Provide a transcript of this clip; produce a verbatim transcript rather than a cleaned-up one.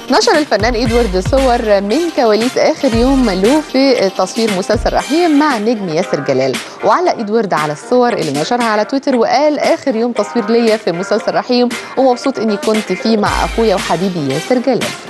نشر الفنان إدوارد صور من كواليس آخر يوم له في تصوير مسلسل رحيم مع نجم ياسر جلال. وعلق إدوارد على الصور اللي نشرها على تويتر وقال: آخر يوم تصوير ليا في مسلسل رحيم ومبسوط إني كنت فيه مع أخويا وحبيبي ياسر جلال.